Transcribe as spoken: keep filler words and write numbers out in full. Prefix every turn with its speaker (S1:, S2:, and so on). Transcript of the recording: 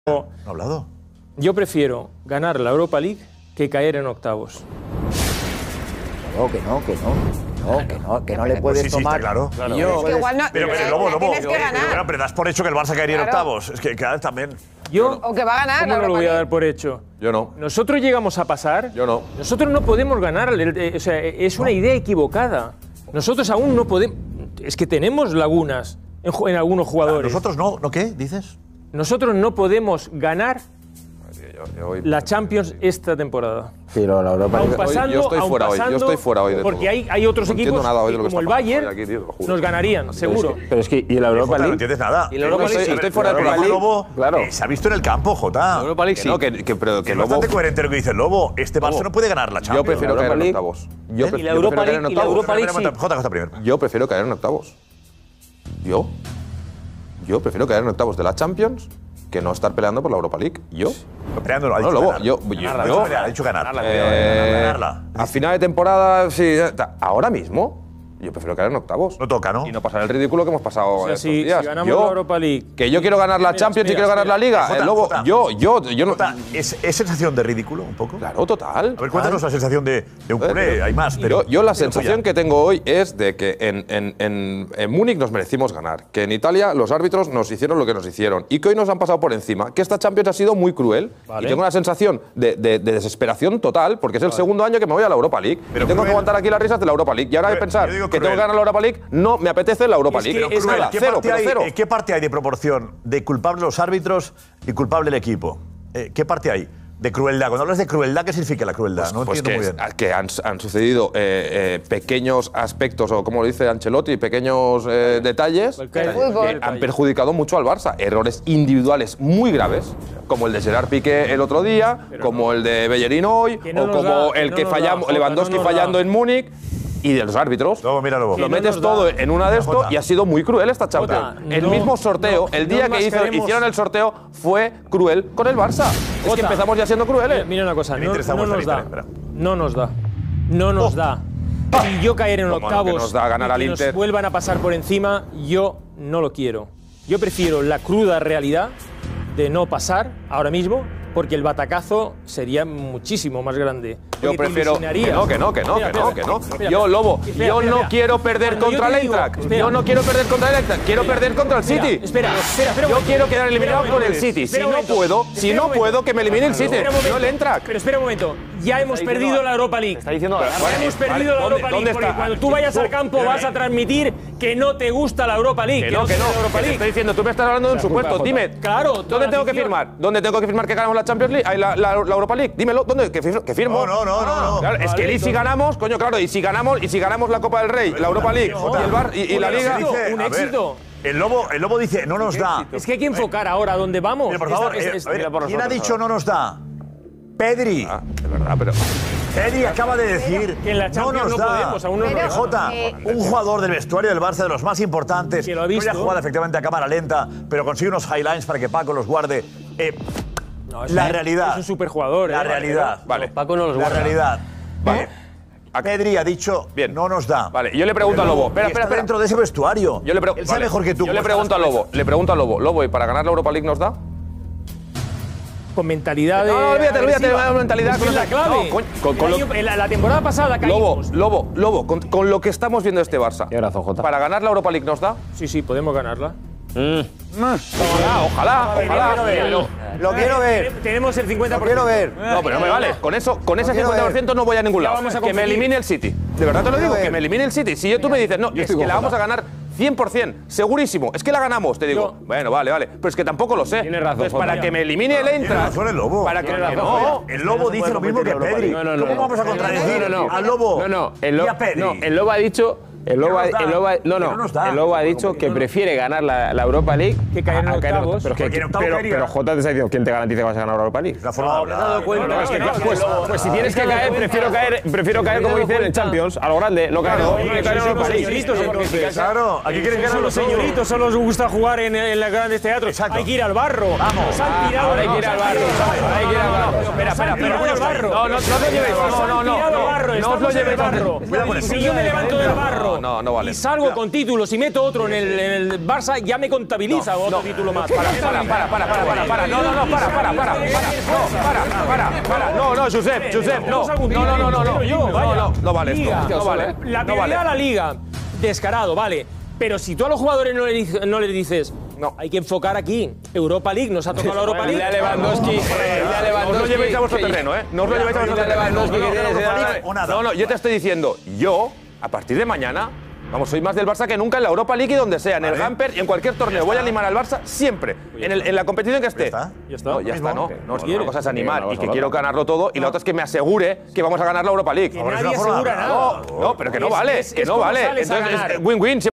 S1: No ha hablado.
S2: Yo prefiero ganar la Europa League que caer en octavos.
S3: No, que no, que no. No, que no, que no le puedes
S1: sí, sí,
S3: tomar.
S1: está claro. claro.
S3: Yo,
S4: Es que igual no,
S1: pero, pero,
S4: la-
S1: Lobo,
S4: la
S1: Lobo.
S4: tienes que
S1: Pero,
S4: ganar.
S1: pero, pero das por hecho que el Barça caería en
S4: Claro.
S1: octavos. Es que cada también.
S2: Yo,
S4: O que va a ganar
S2: ¿cómo
S4: la
S2: no lo
S4: Europa
S2: voy a
S4: League?
S2: dar por hecho?
S5: Yo no.
S2: Nosotros llegamos a pasar.
S5: Yo no.
S2: Nosotros no podemos ganar. eh, O sea, es una idea equivocada. Nosotros aún no podemos. Es que tenemos lagunas en, ju- en algunos jugadores.
S1: Nosotros no, ¿no qué? ¿Dices?
S2: Nosotros no podemos ganar
S5: Yo- yo hoy-
S2: la Champions esta temporada.
S3: Pero la Europa
S2: Aún
S3: League.
S2: pasando,
S5: yo estoy
S2: aún
S5: fuera hoy, yo
S2: pasando,
S5: estoy fuera hoy de
S2: porque
S5: todo.
S2: hay, hay otros
S5: No entiendo
S2: equipos
S5: nada hoy de
S2: que,
S5: lo que
S2: como el
S5: está pasando
S2: Bayern
S5: hoy aquí, tío, te lo juro.
S2: nos ganarían, seguro.
S3: Pero es que, ¿y la Europa
S1: Jota, no
S3: League?
S1: entiendes nada.
S6: Y la Europa
S1: No sé,
S6: League, sí.
S5: Estoy fuera
S1: pero
S5: de
S1: Lobo,
S5: Europa
S1: Lobo,
S3: Claro.
S1: eh, se ha visto en el campo, Jota.
S6: La Europa League
S5: Que
S6: sí.
S5: no, que, que, pero, que
S1: Es
S5: Lobo.
S1: bastante coherente lo que dice el Lobo. Este Barça
S5: Lobo.
S1: no puede ganar la
S5: Yo
S1: Champions.
S5: prefiero
S3: la
S5: caer en
S3: Europa
S5: octavos. Yo,
S1: ¿Eh?
S5: pre-
S6: Y la
S5: yo
S6: Europa
S5: prefiero caer en
S6: League- y la
S5: octavos.
S6: Europa League
S1: Jota,
S6: sí.
S1: Jota, Jota primero.
S5: Yo prefiero caer en octavos. Yo. Yo prefiero caer en octavos de la Champions que no estar peleando por la Europa League. Yo.
S1: Peleando, ha
S5: No,
S1: dicho
S5: Lobo,
S1: ganar.
S5: yo- yo-
S1: Ganarla,
S5: yo-
S1: ha dicho pelear, ha dicho ganar.
S5: Eh,
S1: Ganarla.
S5: A final de temporada, sí. ya está. Ahora mismo, yo prefiero caer en octavos.
S1: No toca, ¿no?
S5: Y no pasar el ridículo que hemos pasado
S2: O sea,
S5: estos
S2: si,
S5: días.
S2: si ganamos
S5: Yo-
S2: la Europa League.
S5: Que yo quiero ganar la
S2: Espera,
S5: Champions y
S2: espera,
S5: quiero ganar la
S2: espera.
S5: Liga.
S1: Jota,
S5: el Lobo,
S1: Jota.
S5: yo, yo, yo no.
S1: Jota, ¿es, ¿es sensación de ridículo un poco?
S5: Claro, total.
S1: A ver, cuéntanos la sensación de, de un culé. Hay más, pero.
S5: Yo, yo la
S1: pero
S5: sensación
S1: tuya.
S5: que tengo hoy es de que en, en, en, en Múnich nos merecimos ganar, que en Italia los árbitros nos hicieron lo que nos hicieron y que hoy nos han pasado por encima, que esta Champions ha sido muy cruel
S2: Vale.
S5: y tengo una sensación de, de- de desesperación total porque es el segundo año que me voy a la Europa League.
S1: Pero
S5: y tengo
S1: cruel.
S5: que aguantar aquí las risas de la Europa League y ahora de
S1: Cruel.
S5: pensar
S1: Yo digo
S5: que tengo que
S1: cruel.
S5: ganar la Europa League, no me apetece la Europa
S2: Es que
S5: League.
S2: es
S5: Nada,
S2: verdad,
S1: ¿Qué
S5: cero,
S1: parte,
S5: pero
S1: hay,
S5: cero.
S1: eh, ¿Qué parte hay de proporción de culpable los árbitros y culpable el equipo? Eh, ¿Qué parte hay de crueldad? Cuando hablas de crueldad, ¿qué significa la crueldad? no
S5: Pues
S1: entiendo
S5: que,
S1: muy bien.
S5: es- que han, han sucedido eh, eh, pequeños aspectos, o como lo dice Ancelotti, pequeños eh, detalles
S2: Cualquier-
S4: Fútbol.
S5: que
S2: detalle.
S5: han perjudicado mucho al Barça. Errores individuales muy graves, como el de Gerard Piqué el otro día, como el de Bellerín hoy,
S2: Que no
S5: o
S2: nos
S5: como
S2: da, que
S5: el
S2: no
S5: que
S2: nos da,
S5: fallamos,
S2: Jota,
S5: Lewandowski
S2: no nos
S5: fallando
S2: da.
S5: en Múnich, y de los árbitros.
S1: Luego, mira, luego.
S5: Lo
S2: no
S5: metes
S2: nos
S5: todo
S2: da.
S5: en una de esto
S1: Jota.
S5: y ha sido muy cruel esta Champions.
S2: Jota,
S5: el
S2: no,
S5: mismo sorteo,
S2: no,
S5: el día
S2: no
S5: que hizo-
S2: mascaremos-
S5: hicieron el sorteo fue cruel con el Barça. Es que
S2: Jota.
S5: empezamos ya siendo crueles.
S2: Mira, mira una cosa,
S1: Me
S2: no,
S1: interesa
S2: no
S1: vuestra
S2: nos da.
S1: lista, espera.
S2: No nos da. No nos da. Y yo caer en
S5: ¿Cómo no, que
S2: octavos
S5: nos da ganar
S2: y
S5: al
S2: que
S5: Inter?
S2: nos vuelvan a pasar por encima, yo no lo quiero. Yo prefiero la cruda realidad de no pasar ahora mismo, porque el batacazo sería muchísimo más grande.
S5: Yo
S2: Porque te
S5: prefiero que
S2: ilusionarías.
S5: no, que no, que no,
S2: Espera,
S5: que no,
S2: espera,
S5: que no.
S2: espera,
S5: Yo,
S2: espera.
S5: Lobo,
S2: Espera,
S5: yo
S2: espera,
S5: no
S2: espera.
S5: quiero perder
S2: Cuando
S5: contra
S2: yo
S5: el
S2: te digo-
S5: Eintracht.
S2: espera.
S5: Yo no quiero perder contra el Eintracht. Quiero
S2: Espera.
S5: perder contra el
S2: Espera,
S5: City.
S2: Espera, espera, espera. un
S5: Yo
S2: momento.
S5: quiero quedar eliminado
S2: Espera un
S5: con el
S2: momento.
S5: City. Si
S2: Espera un
S5: no
S2: momento.
S5: puedo, si
S2: Espera un
S5: no
S2: momento.
S5: puedo, que me elimine el City.
S2: Espera un
S5: No
S2: momento.
S5: el Eintracht.
S2: Pero espera un momento. Ya hemos
S6: diciendo
S2: perdido
S6: ganar.
S2: la Europa League.
S6: Está diciendo ganar.
S2: Ya hemos
S5: Vale,
S2: perdido la
S5: ¿dónde-
S2: Europa League.
S5: dónde
S2: Porque
S5: está?
S2: cuando tú vayas al campo vas a transmitir que no te gusta la Europa League.
S5: Que no, que no.
S2: quieres la Europa
S5: Que te
S2: League.
S5: estoy diciendo, tú me estás hablando de un supuesto. Dime,
S2: Claro, toda
S5: ¿dónde
S2: la
S5: tengo que
S2: afición.
S5: firmar? ¿Dónde tengo que firmar que ganamos la Champions League? Ay, La, la- la Europa League. Dímelo, ¿dónde? ¿Que firmo? que firmo?
S1: No, no, no, no, no.
S5: Claro, es que
S2: Vale,
S5: y si
S2: entonces-
S5: ganamos, coño, claro, y si ganamos, y si ganamos la Copa del Rey, la Europa League
S1: Jota,
S5: y el Bar y, y la
S1: Jota,
S5: Liga.
S1: se dice-
S2: un
S1: a ver,
S2: éxito.
S1: El Lobo, el Lobo dice, no nos da.
S2: Es que hay que enfocar ahora dónde vamos.
S1: Mira, por
S2: Esta-
S1: favor,
S2: es-
S1: eh,
S2: es-
S1: a ver,
S2: mira por
S1: ¿quién ha
S2: nosotros,
S1: dicho no nos da? Pedri.
S5: Ah, es verdad, pero.
S1: Pedri acaba de decir
S2: Que en la
S1: no
S2: Champions
S1: nos
S2: no
S1: da.
S2: podemos, aún no nos
S4: Pero,
S2: da.
S1: Jota,
S4: eh,
S1: un jugador del vestuario del Barça de los más importantes,
S2: Que lo ha
S1: no
S2: visto.
S1: haya jugado efectivamente a cámara lenta, pero consigue unos highlines para que Paco los guarde. Eh,
S2: No, es
S1: la
S2: un-
S1: realidad.
S2: Es un superjugador.
S1: La
S2: eh,
S1: realidad.
S5: Vale.
S6: Paco no los
S1: La
S6: guarda.
S1: realidad.
S5: Vale.
S1: Eh, Pedri ha dicho
S5: Bien.
S1: no nos da.
S5: Vale, yo le pregunto al Lobo. Espera,
S1: Y está
S5: espera, espera.
S1: dentro de ese vestuario.
S5: Yo le pregunto.
S1: Él sabe mejor que tú.
S5: Yo le
S1: cómo
S5: pregunto al
S1: están las
S5: Lobo. Le pregunto al Lobo. Lobo, ¿y para ganar la Europa League nos da?
S2: Con mentalidad de.
S5: No, no, olvídate, olvídate de
S2: agresiva.
S5: la mentalidad.
S2: Es que es la clave.
S5: No, coño, con- con
S2: El
S5: lo-
S2: año- en la, la temporada pasada
S5: Lobo,
S2: caímos.
S5: Lobo, Lobo, con, con lo que estamos viendo de este Barça.
S3: Tienes razón, Jota.
S5: ¿Para ganar la Europa League nos da?
S2: Sí, sí, podemos ganarla.
S5: Ojalá, ojalá, ojalá.
S3: Lo, lo quiero ver.
S2: Tenemos el cincuenta
S3: Lo
S2: por ciento.
S3: quiero ver.
S5: No, pero no me vale. Con eso, con ese
S3: quiero
S5: cincuenta por ciento no voy a ningún
S2: Ya
S5: lado.
S2: vamos a
S5: Que me
S2: competir.
S5: elimine el City. De verdad te lo digo,
S3: ver.
S5: que me elimine el City. Si yo, tú me dices, no, es
S3: estoy
S5: que
S3: con
S5: la vamos
S3: Jota.
S5: a ganar cien por cien, segurísimo. Es que la ganamos, te digo.
S2: Yo-
S5: Bueno, vale, vale. Pero es que tampoco lo sé.
S3: Tienes razón,
S5: Entonces,
S3: Jota.
S5: para que me elimine el
S1: Tiene
S5: Eintracht.
S1: razón el Lobo.
S5: Para que
S1: Tiene
S5: que
S1: razón.
S5: no.
S1: El Lobo dice lo mismo que Pedri.
S6: No, no, no.
S1: ¿Cómo vamos a contradecir
S6: No, no, no.
S1: al Lobo
S6: No, no, el, Lo-
S1: y a Pedri?
S6: no, el Lobo ha dicho. El Lobo,
S1: no
S6: ha-
S1: nos da.
S6: el Lobo ha- no,
S1: Que
S6: no,
S1: no nos da.
S6: el Lobo ha dicho que prefiere ganar la, la Europa League
S2: Que caer en
S6: a- a
S2: octavos.
S6: Pero,
S1: Porque en octavos
S6: pero,
S1: caería.
S6: pero Jota te está diciendo, ¿quién te garantiza que vas a ganar la Europa League?
S1: Es una forma de hablar.
S6: No, no, es que,
S2: no, no,
S6: pues,
S2: no,
S6: pues si tienes que caer, prefiero caer, prefiero caer como dicen en Champions, a lo grande, no caer, no,
S2: Oye,
S6: no caer en
S2: son
S6: Europa
S2: los
S6: League.
S2: señoritos, entonces.
S1: Claro, aquí quieren ganar
S2: Son
S1: los
S2: los señoritos, solo les gusta jugar en, en los grandes teatros.
S1: Exacto.
S2: Hay que ir al barro.
S1: Vamos.
S2: Nos han tirado
S6: Ahora hay que ir al barro, ahora hay que ir al barro.
S5: Espera, espera,
S2: Nos han tirado al barro.
S5: No, no, no lo llevéis.
S2: Nos
S5: No,
S2: han
S5: no, no.
S2: tirado al
S5: no.
S2: barro,
S5: No os
S2: estamos
S5: lo
S2: en el
S5: llevéis.
S2: barro.
S1: Cuidado con eso.
S2: Si yo me levanto del barro
S5: no, no, no vale.
S2: y salgo con títulos y meto otro en el, en el Barça, ya me contabiliza otro título más.
S5: Para, para, para, para, para, para, para, no, no, no, para, para, para, para, no, para, para, para, no, no, Josep, Josep, no, no, no, no, no, no, no, no, no vale esto, no vale,
S2: La
S5: no vale.
S2: prioridad a la Liga, descarado, vale. Pero si tú a los jugadores no le, dices- no les dices,
S5: No.
S2: hay que enfocar aquí, Europa League, nos ha tocado la Europa League.
S6: Dile a Lewandowski, dile a
S5: No os lo
S6: Lewandowski
S5: llevéis a vuestro
S6: que-
S5: terreno, ¿eh? No os lo llevéis a vuestro
S6: Dile a
S5: terreno.
S6: Lewandowski
S5: No,
S6: que
S5: no,
S6: tienes
S5: no,
S6: edad.
S1: o nada.
S5: No, no, yo te estoy diciendo, yo, a partir de mañana, vamos, soy más del Barça que nunca en la Europa League y donde sea, en el
S1: Vale.
S5: Gamper y en cualquier torneo. Voy a animar al Barça siempre, en, el- en la competición que esté.
S1: está.
S2: Ya está.
S5: No, ya está, no. No, es que una cosa es animar
S6: Vamos
S5: y
S6: a
S5: que
S6: hablar.
S5: quiero ganarlo todo y la otra es que me asegure que vamos a ganar la Europa League.
S2: Que
S1: Ahora es
S2: nadie
S1: una forma-
S2: asegura nada.
S5: No, no, pero que no
S2: Es-
S5: vale,
S2: es-
S5: que
S2: es
S5: no
S2: como
S5: vale.
S2: sales a
S5: Entonces,
S2: ganar.
S5: es win-win.